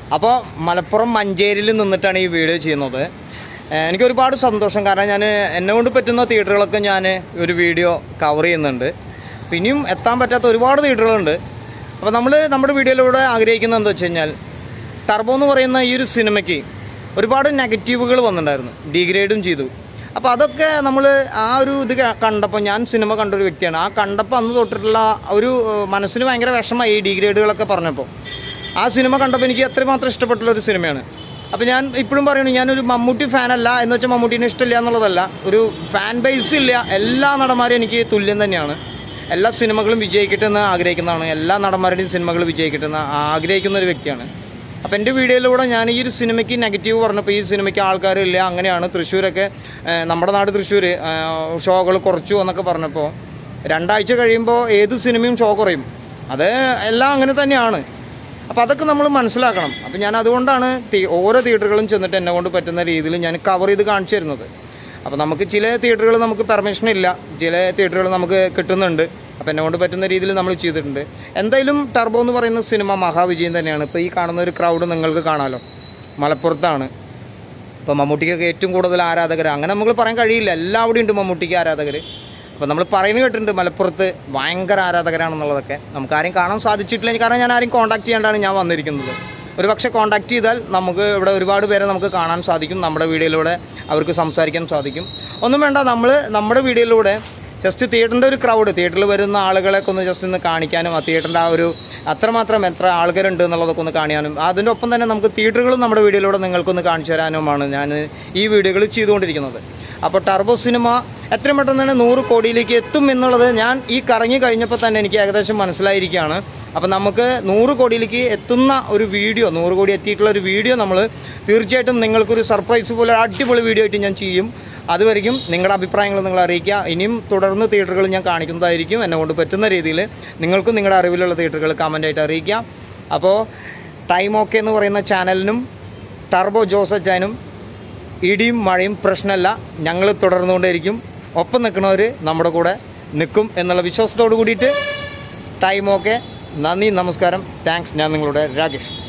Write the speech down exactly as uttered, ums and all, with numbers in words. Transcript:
അപ്പോൾ മലപ്പുറം മഞ്ചേരിയിൽ നിന്നിട്ടാണ് ഈ വീഡിയോ ചെയ്യുന്നത്. എനിക്കൊരുപാട് സന്തോഷം, കാരണം ഞാൻ എന്നെ കൊണ്ട് പറ്റുന്ന തിയേറ്ററുകളൊക്കെ ഞാൻ ഒരു വീഡിയോ കവർ ചെയ്യുന്നുണ്ട്. പിന്നെയും എത്താൻ പറ്റാത്ത ഒരുപാട് തിയേറ്ററുകളുണ്ട്. അപ്പോൾ നമ്മൾ നമ്മുടെ വീഡിയോയിലൂടെ ആഗ്രഹിക്കുന്നത് എന്താ വെച്ച് കഴിഞ്ഞാൽ, ടർബോ എന്ന് പറയുന്ന ഈ ഒരു സിനിമയ്ക്ക് ഒരുപാട് നെഗറ്റീവുകൾ വന്നിട്ടുണ്ടായിരുന്നു, ഡീഗ്രേഡും ചെയ്തു. അപ്പോൾ അതൊക്കെ നമ്മൾ ആ ഒരു ഇത് കണ്ടപ്പോൾ, ഞാൻ സിനിമ കണ്ടൊരു വ്യക്തിയാണ്, ആ കണ്ടപ്പോൾ അന്ന് തൊട്ടിട്ടുള്ള ഒരു മനസ്സിന് ഭയങ്കര വിഷമമായി ഈ ഡീഗ്രേഡുകളൊക്കെ പറഞ്ഞപ്പോൾ. ആ സിനിമ കണ്ടപ്പോൾ എനിക്ക് എത്രമാത്രം ഇഷ്ടപ്പെട്ടുള്ള ഒരു സിനിമയാണ്. അപ്പോൾ ഞാൻ ഇപ്പോഴും പറയുന്നു, ഞാനൊരു മമ്മൂട്ടി ഫാനല്ല എന്ന് വെച്ചാൽ മമ്മൂട്ടീനെ ഇഷ്ടമില്ല എന്നുള്ളതല്ല, ഒരു ഫാൻ ബേസ് ഇല്ല. എല്ലാ നടന്മാരും എനിക്ക് തുല്യം തന്നെയാണ്. എല്ലാ സിനിമകളും വിജയിക്കട്ടെ എന്ന് ആഗ്രഹിക്കുന്നതാണ്, എല്ലാ നടന്മാരുടെയും സിനിമകൾ വിജയിക്കട്ടെ എന്ന് ആഗ്രഹിക്കുന്ന ഒരു വ്യക്തിയാണ്. അപ്പോൾ എൻ്റെ വീഡിയോയിലൂടെ ഞാൻ ഈ ഒരു സിനിമയ്ക്ക് നെഗറ്റീവ് പറഞ്ഞപ്പോൾ, ഈ സിനിമയ്ക്ക് ആൾക്കാരില്ല, അങ്ങനെയാണ്, തൃശ്ശൂരൊക്കെ നമ്മുടെ നാട് തൃശ്ശൂർ ഷോകൾ കുറച്ചു എന്നൊക്കെ പറഞ്ഞപ്പോൾ, രണ്ടാഴ്ച കഴിയുമ്പോൾ ഏത് സിനിമയും ഷോ കുറയും. അത് എല്ലാം അങ്ങനെ തന്നെയാണ്. അപ്പോൾ അതൊക്കെ നമ്മൾ മനസ്സിലാക്കണം. അപ്പോൾ ഞാൻ അതുകൊണ്ടാണ് ഓരോ തിയേറ്ററുകളും ചെന്നിട്ട് എന്നെ കൊണ്ട് പറ്റുന്ന രീതിയിൽ ഞാൻ കവർ ചെയ്ത് കാണിച്ചു തരുന്നത്. അപ്പോൾ നമുക്ക് ചില തിയേറ്ററുകൾ നമുക്ക് പെർമിഷൻ ഇല്ല, ചില തിയേറ്ററുകൾ നമുക്ക് കിട്ടുന്നുണ്ട്. അപ്പോൾ എന്നെ കൊണ്ട് പറ്റുന്ന രീതിയിൽ നമ്മൾ ചെയ്തിട്ടുണ്ട്. എന്തായാലും ടർബോ എന്ന് പറയുന്ന സിനിമ മഹാവിജയം തന്നെയാണ്. ഇപ്പോൾ ഈ കാണുന്ന ഒരു ക്രൗഡ് നിങ്ങൾക്ക് കാണാമല്ലോ, മലപ്പുറത്താണ്. ഇപ്പോൾ മമ്മൂട്ടിക്കൊക്കെ ഏറ്റവും കൂടുതൽ ആരാധകർ, അങ്ങനെ നമുക്ക് പറയാൻ കഴിയില്ല, എല്ലാവിടെയും ഉണ്ട് മമ്മൂട്ടിക്ക് ആരാധകർ. അപ്പോൾ നമ്മൾ പറയുന്നത് കേട്ടിട്ടുണ്ട് മലപ്പുറത്ത് ഭയങ്കര ആരാധകരാണെന്നുള്ളതൊക്കെ. നമുക്കാരും കാണാൻ സാധിച്ചിട്ടില്ല, കാരണം ഞാൻ ആരും കോൺടാക്ട് ചെയ്യാണ്ടാണ് ഞാൻ വന്നിരിക്കുന്നത്. ഒരു പക്ഷേ കോൺടാക്ട് ചെയ്താൽ നമുക്ക് ഇവിടെ ഒരുപാട് പേരെ നമുക്ക് കാണാൻ സാധിക്കും, നമ്മുടെ വീഡിയോയിലൂടെ അവർക്ക് സംസാരിക്കാൻ സാധിക്കും. ഒന്നും വേണ്ട, നമ്മൾ നമ്മുടെ വീഡിയോയിലൂടെ ജസ്റ്റ് തിയേറ്ററിൻ്റെ ഒരു ക്രൗഡ്, തിയേറ്ററിൽ വരുന്ന ആളുകളെയൊക്കെ ഒന്ന് ജസ്റ്റ് ഒന്ന് കാണിക്കാനും, ആ തിയേറ്ററിൻ്റെ ആ ഒരു അത്രമാത്രം എത്ര ആൾക്കാരുണ്ട് എന്നുള്ളതൊക്കെ ഒന്ന് കാണിക്കാനും, അതിൻ്റെ ഒപ്പം തന്നെ നമുക്ക് തിയേറ്ററുകളും നമ്മുടെ വീഡിയോയിലൂടെ നിങ്ങൾക്കൊന്ന് കാണിച്ചു തരാനുമാണ് ഞാൻ ഈ വീഡിയോകൾ ചെയ്തുകൊണ്ടിരിക്കുന്നത്. അപ്പോൾ ടർബോ സിനിമ എത്രയും പെട്ടെന്ന് തന്നെ നൂറ് കോടിയിലേക്ക് എത്തും എന്നുള്ളത് ഞാൻ ഈ കറങ്ങി കഴിഞ്ഞപ്പോൾ തന്നെ എനിക്ക് ഏകദേശം മനസ്സിലായിരിക്കുകയാണ്. അപ്പോൾ നമുക്ക് നൂറ് കോടിയിലേക്ക് എത്തുന്ന ഒരു വീഡിയോ, നൂറ് കോടി എത്തിയിട്ടുള്ള ഒരു വീഡിയോ നമ്മൾ തീർച്ചയായിട്ടും നിങ്ങൾക്കൊരു സർപ്രൈസ് പോലെ അടിപൊളി വീഡിയോ ആയിട്ട് ഞാൻ ചെയ്യും. അതുവരെയും നിങ്ങളുടെ അഭിപ്രായങ്ങൾ നിങ്ങൾ അറിയിക്കുക. ഇനിയും തുടർന്ന് തിയേറ്ററുകൾ ഞാൻ കാണിക്കുന്നതായിരിക്കും. എന്നെ കൊണ്ട് പറ്റുന്ന രീതിയിൽ നിങ്ങൾക്കും നിങ്ങളുടെ അറിവിലുള്ള തിയേറ്ററുകൾ കമൻ്റായിട്ട് അറിയിക്കുക. അപ്പോൾ ടൈം ഓക്കെ എന്ന് പറയുന്ന ചാനലിനും ടർബോ ജോസച്ചാനും ഇടിയും മഴയും പ്രശ്നമല്ല, ഞങ്ങൾ തുടർന്നുകൊണ്ടേയിരിക്കും. ഒപ്പം നിൽക്കുന്നവർ നമ്മുടെ കൂടെ നിൽക്കും എന്നുള്ള വിശ്വാസത്തോടു കൂടിയിട്ട് ടൈം ഓക്കെ. നന്ദി, നമസ്കാരം, താങ്ക്സ്. ഞാൻ നിങ്ങളുടെ രാകേഷ്.